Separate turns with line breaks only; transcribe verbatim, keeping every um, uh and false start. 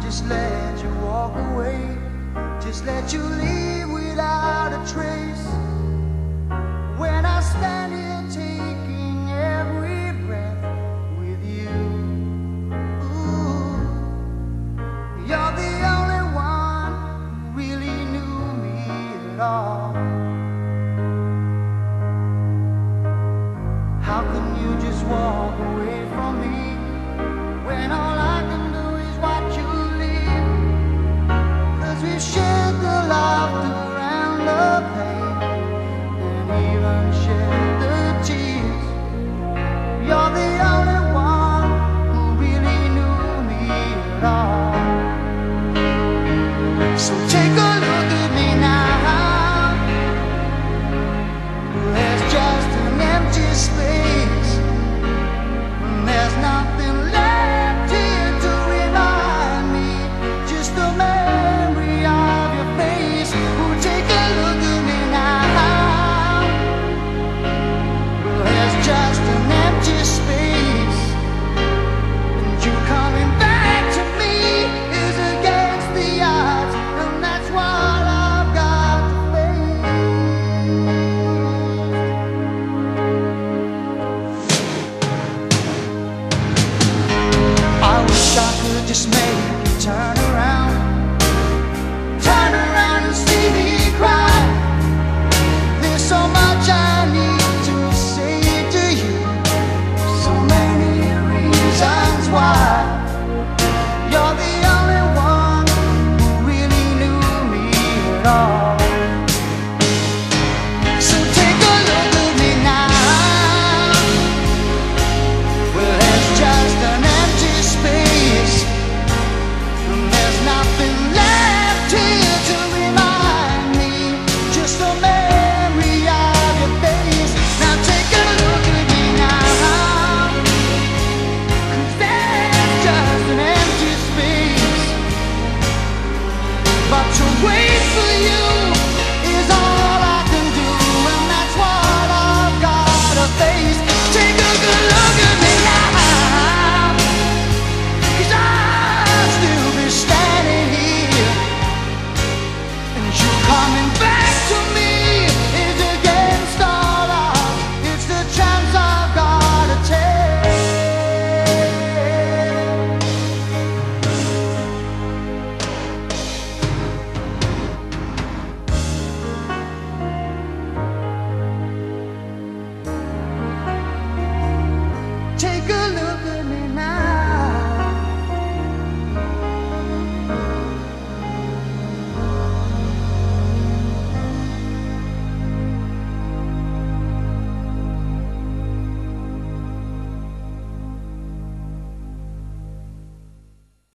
just let you walk away, just let you leave without a trace. When I stand here taking every breath with you, ooh, you're the only one who really knew me at all. How can you just walk away from me when all I can do is watch you leave? 'Cause we've shared the laughter and the pain, and even shared the tears. You're the only one who really knew me at all. So take a look at me now. There's just an empty space, and there's nothing left here to remind me, just a memory of your face. Oh, take a look at me now. There's just an empty space, and you coming back to me is against the odds, and that's what I've got to face. I wish I could just make you turn around, turn around and see me cry. There's so much I need to say to you, so many reasons why. You're the only one who really knew me at all. So take a look at me now. Well, there's just an empty space, and there's nothing left here to remind me, just a memory of your face. Now take a look at me now, 'cause there's just an empty space, but to wait for you is all I can do, and that's what I've gotta face. Take a good look at me now, 'cause I'll still be standing here, and you coming back